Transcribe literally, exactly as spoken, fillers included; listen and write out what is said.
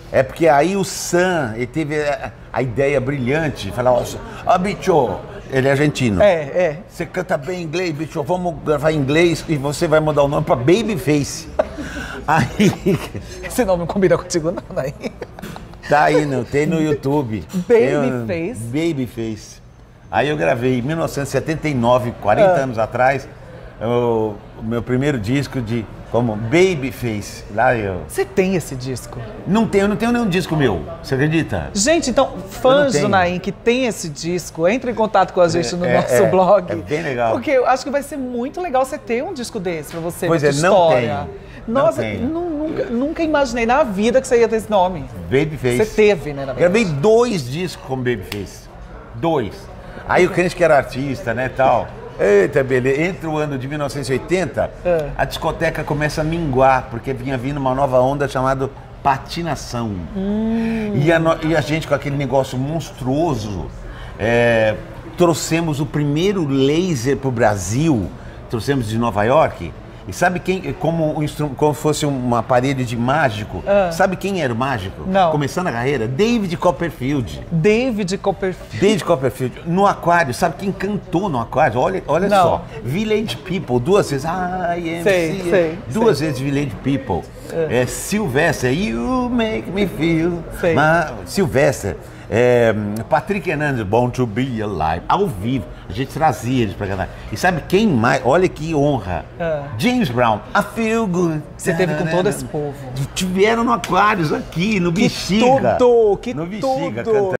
É porque aí o Sam, ele teve a, a ideia brilhante, falar, ó, oh, bicho, ele é argentino. É, é. Você canta bem inglês, bicho, vamos gravar em inglês e você vai mudar o nome pra Babyface. Aí... Esse nome não combina contigo não, né? Tá aí, não, tem no YouTube. Babyface? Babyface. Aí eu gravei em mil novecentos e setenta e nove, quarenta Ah. anos atrás, o, o meu primeiro disco de como Babyface. Lá eu... Você tem esse disco? Não tenho, eu não tenho nenhum disco meu, você acredita? Gente, então, fãs tenho. do Naim que tem esse disco, entre em contato com a gente no É, nosso é, blog. é bem legal. Porque eu acho que vai ser muito legal você ter um disco desse pra você, Pois muita é, não história. tenho. Não Nossa, tenho. nu- nunca, nunca imaginei na vida que você ia ter esse nome. Babyface. Você teve, né, na verdade. Gravei dois discos com Babyface. Dois. Aí o crente que era artista, né, tal. Eita, beleza. Entre o ano de mil novecentos e oitenta, É. a discoteca começa a minguar, porque vinha vindo uma nova onda chamada patinação. Hum. E, a no- e a gente, com aquele negócio monstruoso, é, trouxemos o primeiro laser pro Brasil, trouxemos de Nova York. E sabe quem, como, um instru- como fosse um aparelho de mágico, Ah. sabe quem era o mágico? Não. Começando a carreira? David Copperfield. David Copperfield. David Copperfield, no Aquário, sabe quem cantou no Aquário? Olha, olha Não. só, Village People, duas vezes, I am Sei, C, sei, duas sei. vezes Village People. É, Sylvester, You Make Me Feel, Sei. Ma- Sylvester, é, Patrick Hernandez, Born to Be Alive, ao vivo, a gente trazia eles pra cantar. E sabe quem mais? Olha que honra, Ah. James Brown, I Feel Good. Você teve com todo esse povo. Tiveram no Aquários aqui, no Bexiga. tudo, que no Bexiga, tudo.